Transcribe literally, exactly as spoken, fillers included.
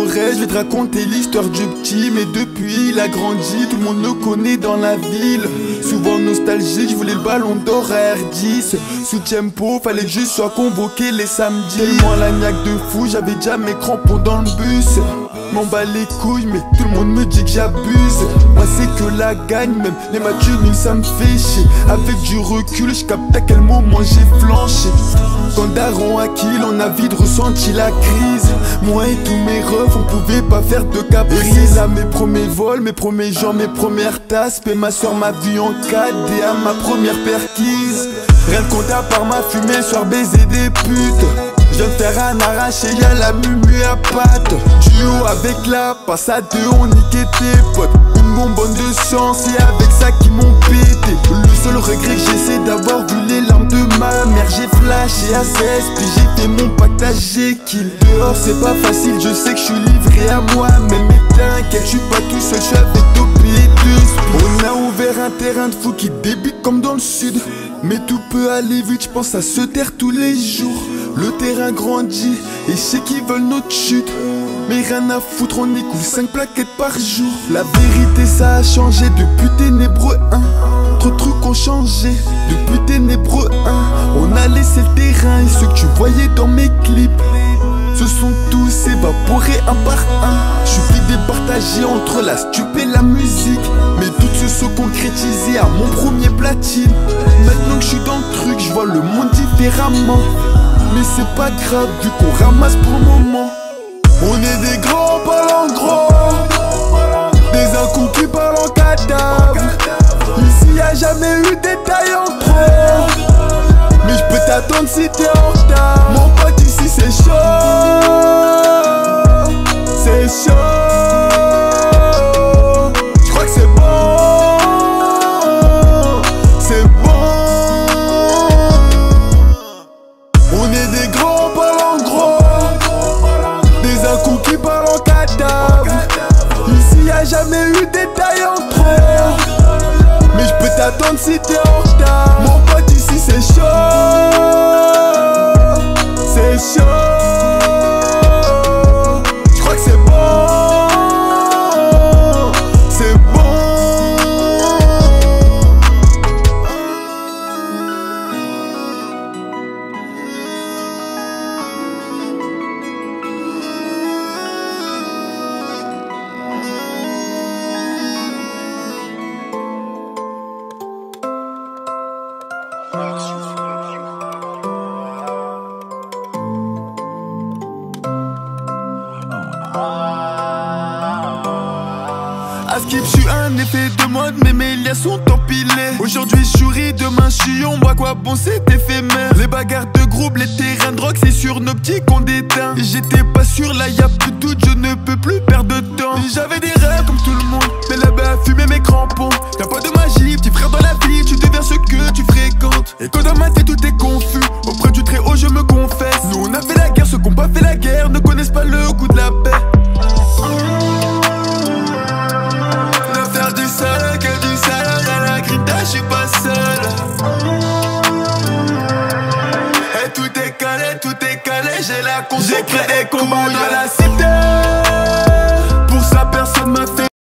t'aurais, je vais te raconter l'histoire du petit. Mais depuis il a grandi, tout le monde le connaît dans la ville. Souvent nostalgique, je voulais le ballon d'or à R dix. Sous tempo, fallait que je sois convoqué les samedis. Tellement la niaque de fou, j'avais déjà mes crampons dans le bus. M'en bats les couilles, mais tout le monde me dit que j'abuse. Moi c'est que la gagne, même les matchs nuls ça me fait chier. Avec du recul, je capte à quel moment j'ai flanché. Quand Daron a kill, on a vite ressenti la crise. Moi et tous mes refs, on pouvait pas faire de caprice. Et c'est là mes premiers vols, mes premiers gens, mes premières tasses. Et ma soeur m'a vu en quatre D à ma première perquise. Rien de compte à part ma fumée, soir baiser des putes. Je viens de faire un arraché, y'a la mumu à patte. Duo avec la passe à deux, on niquait tes potes. Une bonbonne de science et avec ça qui m'ont pété. Le seul regret que j'ai c'est d'avoir vu les larmes de ma mère. J'ai flashé à seize, puis j'ai fait mon pactage, j'ai kill. Dehors c'est pas facile, je sais que je suis livré à moi-même. Mais t'inquiète, je suis pas tout seul, je suis avec Topi et deux. On a ouvert un terrain de fou qui débite comme dans le sud. Mais tout peut aller vite, je pense à se taire tous les jours. Le terrain grandit et je sais qu'ils veulent notre chute. Mais rien à foutre, on écoule cinq plaquettes par jour. La vérité ça a changé depuis Ténébreux un. Trop de trucs ont changé depuis Ténébreux un. On a laissé le terrain et ceux que tu voyais dans mes clips se sont tous évaporés un par un. Je suis vite départagé entre la stup et la musique. Mais toutes se sont concrétisées à mon premier platine. Maintenant que je suis dans le truc, je vois le monde différemment. Mais c'est pas grave vu qu'on ramasse pour le moment. On est des grands parlent gros, des incous qui parlent en cadavre. Ici y'a jamais eu des tailles en trop. Mais je peux t'attendre si t'es en retard. Mon pote ici c'est chaud, c'est chaud. Je crois que c'est bon, c'est bon. On est des grands parlent gros, des incous qui parlent en cadavre. Ici y'a jamais eu des tailles en trop. Mais je peux t'attendre si t'es en retard. Mon pote ici c'est chaud, c'est chaud. Je crois que c'est bon, c'est bon. À Skip, je suis un effet de mode, mais mes liens sont empilés. Aujourd'hui je souris, demain je suis on voit quoi bon c'est éphémère. Les bagarres de groupe, les terrains de drogue, c'est sur nos petits qu'on déteint. Et j'étais pas sûr, là y'a plus de doute,